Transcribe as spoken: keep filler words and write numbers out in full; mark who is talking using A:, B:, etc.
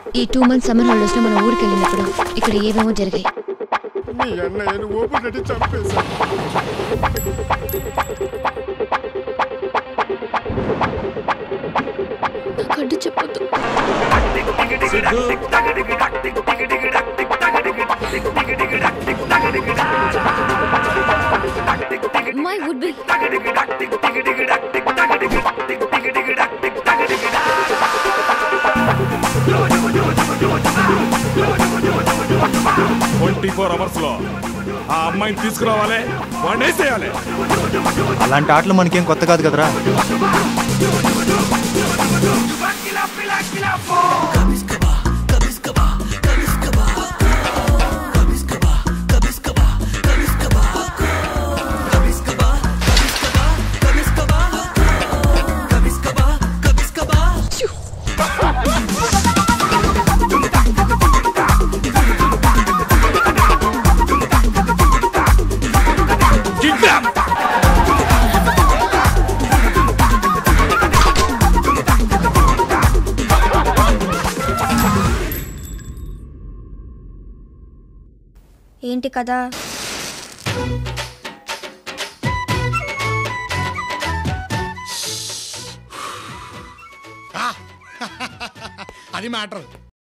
A: ఈ two months summer holidays లో మనం ఊరికి వెళ్ళినప్పుడు ఇక్కడ ఏమేమో జరిగాయి.
B: మీ అన్నయ్యను ఓపెన్ చంపేశా.
A: నాకంటే చెప్పొద్దు. My would be
C: twenty four hours లో ఆ అమ్మాయిని తీసుకురావాలి, వాడిని వేసేయాలి.
D: అలాంటి ఆటలు మనకేం కొత్త కాదు కదరా.
E: ఏంటి కదా?
B: అది మ్యాటర్.